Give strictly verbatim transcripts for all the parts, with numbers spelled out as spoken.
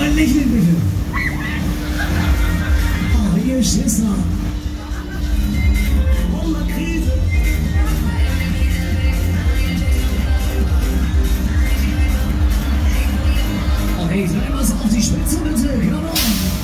Aber lächeln bitte. Oh, ihr Schisser. Krise. Okay, treiben wir es auf die Spitze bitte. Come on.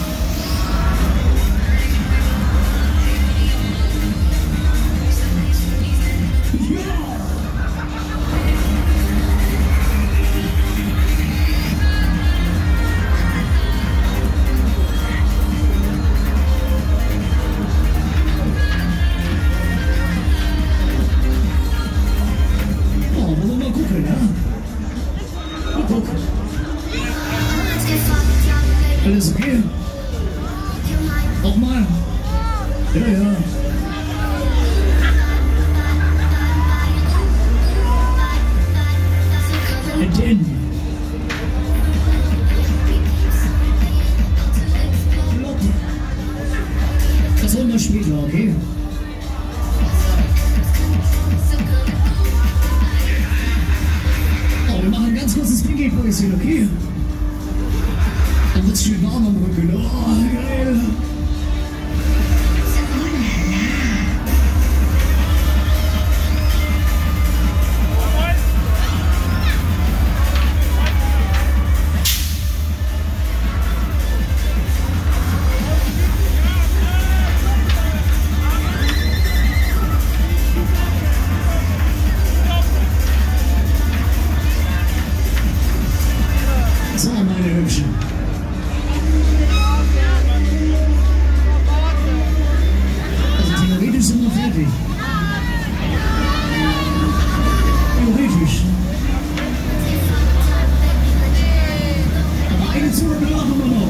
Alles okay? Auch mal? Ja, ja. And then. Das holen wir später, okay? Oh, wir machen ein ganz kurzes Pinky-Päuschen, okay? Dann wird's schön warm am Rücken. Oh, geil. So, meine Hübschen. Sind wir fertig. Theoretisch. Aber eine Zunge brauchen wir noch.